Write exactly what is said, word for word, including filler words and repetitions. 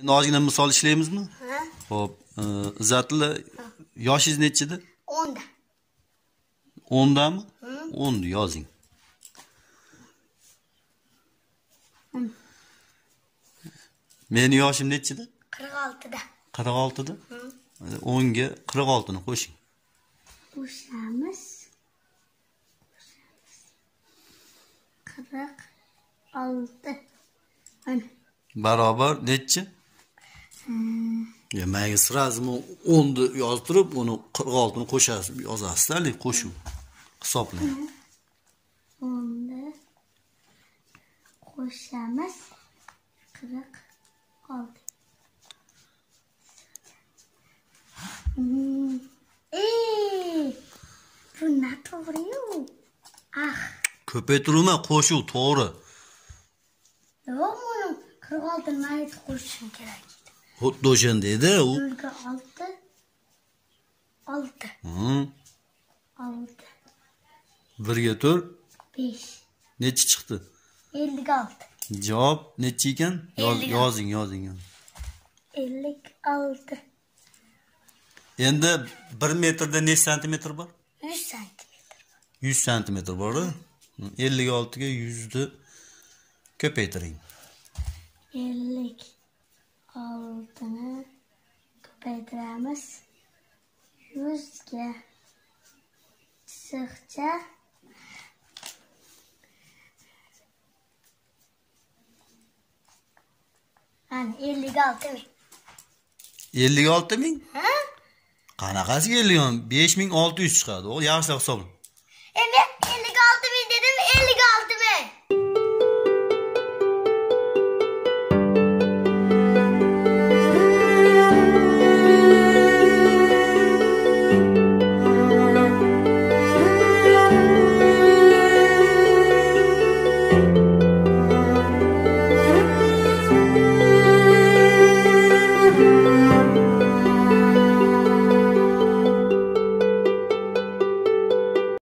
Ozgina misol ishlaymizmi? Ha? Xo'p, Izzatilla yoshingiz nechida? o'nda. o'ndami? o'nni yozing. Meni yoshim nechida? qirq oltida. qirq oltida? o'nga qirq oltini qo'shing. Qo'shamiz. qirq olti. Mana. Barobar nechi? Ya mayga sразу o'nni yozdirib, uni qirq oltini qo'shasiz, yozasizlar, qo'shuv. Hisoblang. o'nni qo'shamiz. qirq olti. Hmm. Ey! Bu noto'g'ri-yu. Ah. Ko'paytirma, qo'shuv to'g'ri. Yo'q, buni qirq olti mayt qo'shishim kerak edi. Xuddi o'shanda edi u. nolga olti. olti. Hı. olti. birga to'rt. besh. Nechi chiqdi? ellik olti. Javob nechi ekan? ellik olti. Yozing, yozing. ellik olti. Endi bir metrda necha santimetr bor? yuz santimetr. yuz santimetr bor. ellik olti ga yuz ni ko'paytiring. ellik olti ni ko'paytiramiz. yuz ga chiziqcha ana ellik olti ming. ellik olti ming? Ha? Qanaqasiga ellik olti? besh ming olti yuz chiqadi. O yaxshi hisoblang.